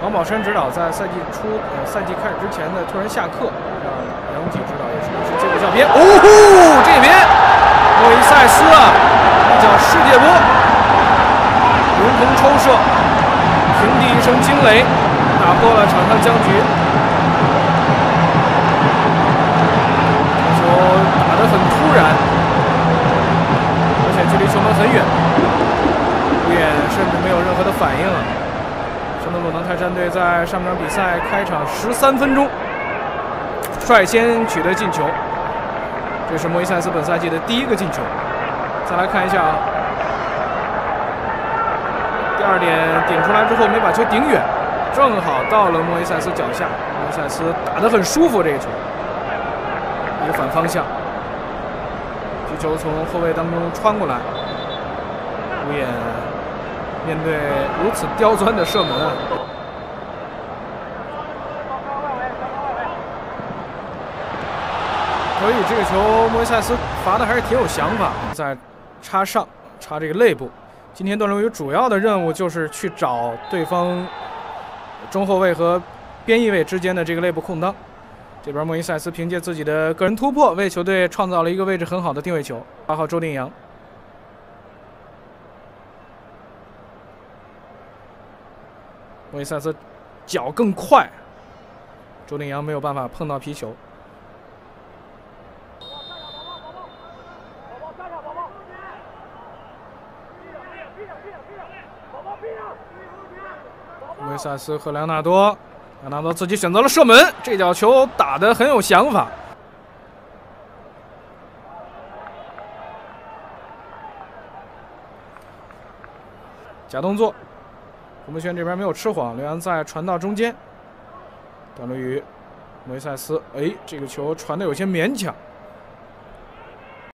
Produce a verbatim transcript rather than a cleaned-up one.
王宝山指导在赛季初呃赛季开始之前的突然下课，让杨吉指导也是是接过教鞭。哦呼，这边莫伊塞斯啊，一脚世界波，龙腾抽射，平地一声惊雷，打破了场上僵局。这球打得很突然，而且距离球门很远，吴昕甚至没有任何的反应啊。圣德鲁能泰山队在上场比赛开场十三分钟率先取得进球，这是莫伊塞斯本赛季的第一个进球。再来看一下啊，第二点顶出来之后没把球顶远，正好到了莫伊塞斯脚下。莫伊塞斯打得很舒服，这个球一个反方向，击球从后卫当中穿过来，吴昕面对如此刁钻的射门啊，所以这个球莫伊塞斯罚的还是挺有想法，在插上插这个肋部。今天段龙宇主要的任务就是去找对方中后卫和边翼位之间的这个肋部空当。这边莫伊塞斯凭借自己的个人突破，为球队创造了一个位置很好的定位球。八号周定洋。莫伊塞斯脚更快，周定洋没有办法碰到皮球。莫伊塞斯和莱昂纳多，莱昂纳多自己选择了射门，这脚球打得很有想法。假动作。胡梦轩这边没有吃晃，刘洋在传到中间，段龙宇，莫伊塞斯，哎，这个球传的有些勉强。